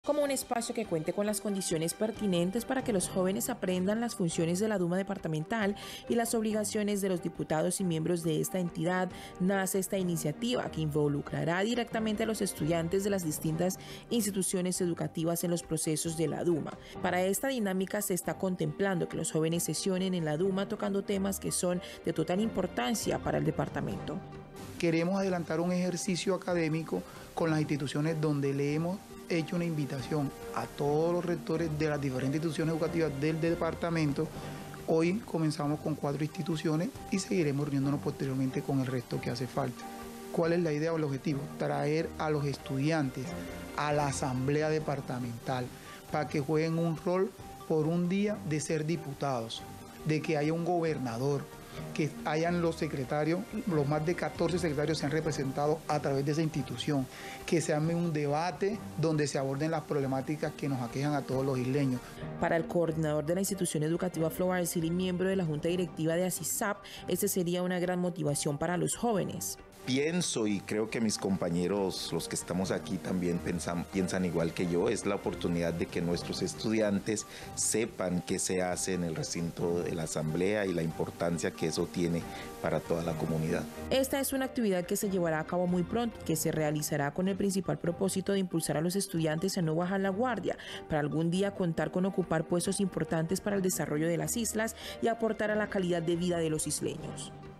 como un espacio que cuente con las condiciones pertinentes para que los jóvenes aprendan las funciones de la Duma departamental y las obligaciones de los diputados y miembros de esta entidad, nace esta iniciativa que involucrará directamente a los estudiantes de las distintas instituciones educativas en los procesos de la Duma. Para esta dinámica se está contemplando que los jóvenes sesionen en la Duma tocando temas que son de total importancia para el departamento. Queremos adelantar un ejercicio académico con las instituciones donde le hemos hecho una invitación a todos los rectores de las diferentes instituciones educativas del departamento. Hoy comenzamos con 4 instituciones y seguiremos reuniéndonos posteriormente con el resto que hace falta. ¿Cuál es la idea o el objetivo? Traer a los estudiantes a la asamblea departamental para que jueguen un rol por un día de ser diputados, de que haya un gobernador, que hayan los secretarios, los más de 14 secretarios se han representado a través de esa institución, que se arme un debate donde se aborden las problemáticas que nos aquejan a todos los isleños. Para el coordinador de la institución educativa Flow Arcil y miembro de la Junta Directiva de ASISAP, este sería una gran motivación para los jóvenes. Pienso y creo que mis compañeros, los que estamos aquí, también piensan igual que yo, es la oportunidad de que nuestros estudiantes sepan qué se hace en el recinto de la asamblea y la importancia que eso tiene para toda la comunidad. Esta es una actividad que se llevará a cabo muy pronto, que se realizará con el principal propósito de impulsar a los estudiantes a no bajar la guardia, para algún día contar con ocupar puestos importantes para el desarrollo de las islas y aportar a la calidad de vida de los isleños.